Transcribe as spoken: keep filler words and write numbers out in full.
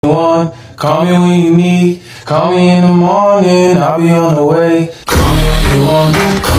one. Call me when you need. Call me in the morning, I'll be on the way. Call me when you want.